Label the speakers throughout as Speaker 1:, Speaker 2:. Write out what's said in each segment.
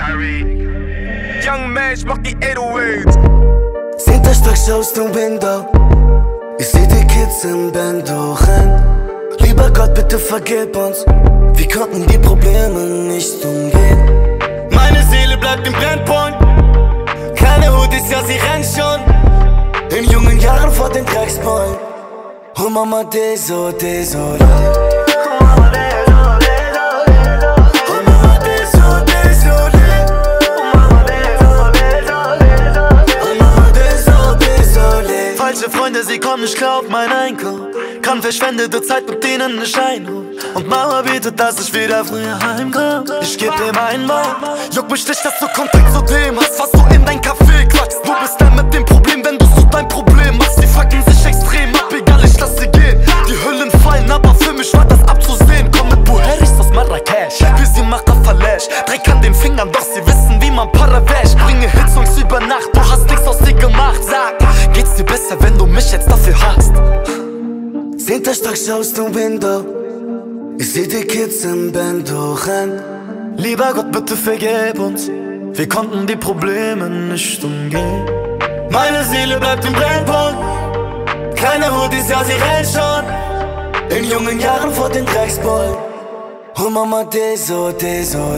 Speaker 1: Young man, ich mach die 808s.
Speaker 2: Seht euch durch aus dem Window. Ich seh die Kids im Band rennen. Lieber Gott, bitte vergib uns. Wir konnten die Probleme nicht umgehen. Meine Seele bleibt im Brennpunkt. Keine Hoodies, ja sie rennt schon. In jungen Jahren vor den Drecksbullen. Oh Mama, désolé. Falsche Freunde, sie kommen nicht klar auf mein Einkommen. Kann verschwendete Zeit mit denen nicht einholen. Und Mama bietet, dass ich wieder früher heimkomm. Ich geb dir meinen Wort. Juck mich nicht, dass du Kontakt zu dem hast, was du in dein Café quackst. Du bist der mit dem Problem, wenn du so dein Problem machst. Die fucken sich extrem ab, egal, ich lass sie gehen. Die Hüllen fallen, aber für mich war das abzusehen. Komm mit Buheris aus Marrakesch. Wie sie macht auf Falash. Dreck an den Fingern, doch sie wissen, wie man Para wäscht. Bringe Hitsongs über Nacht, du hast nichts aus dir gemacht. Sag, geht's dir besser, wenn du mich jetzt dafür hast? Seht euch durch aus dem Window. Ich seh die Kids im Band rennen. Lieber Gott, bitte vergib uns. Wir konnten die Probleme nicht umgehen. Meine Seele bleibt im Brennpunkt. Keine Hoodies, ja sie rennt schon. In jungen Jahren vor den Drecksbullen. Oh Mama, désolé.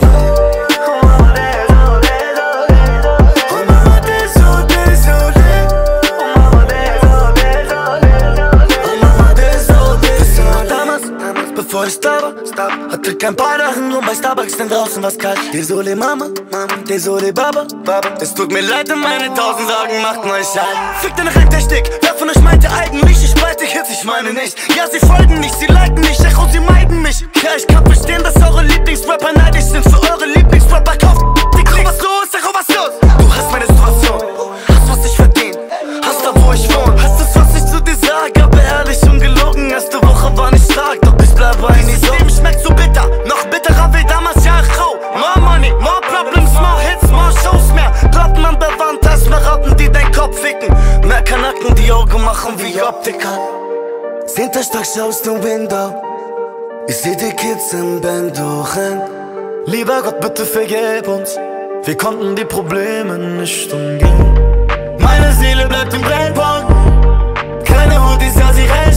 Speaker 2: Bevor ich da war, hatte kein paar Sachen, nur bei Starbucks, denn draußen war's kalt. Désolé Mama, désolé Baba. Es tut mir leid, und meine 1000 Sorgen machten euch alt. Fick deine Renntechnik, wer von euch meinte eigentlich, ich spalte Hits, ich meine nicht. Ja, sie folgen nicht, sie liken nicht, echo, sie meiden mich. Ja, ich kann verstehen, dass eure Lieblingsrapper neidisch sind. Für eure Lieblingsrapper kauft die Klicks. Was los, echo, was los? Du hast meine Situation, hast was ich verdient, hast da wo ich wohne. Hast es, was ich zu dir sag, aber ehrlich und gelogen. Erste Woche war nicht stark, doch ich bleib eigentlich so. Leben schmeckt so bitter, noch bitterer wie damals, ja, Rau. More money, more problems, more hits, more shows, mehr Platten an der Wand, als mehr Ratten, die dein Kopf ficken. Mehr Kanaken, die Augen machen wie Optiker. Seht euch durch aus dem Window. Ich seh die Kids im Band rennen. Lieber Gott, bitte vergib uns. Wir konnten die Probleme nicht umgehen. Meine Seele bleibt im Brennpunkt. Keine Hoodies, ja sie rennt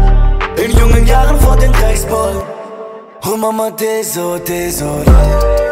Speaker 2: schon. In jungen Jahren vor den Drecksbullen. Oh Mama, désolé.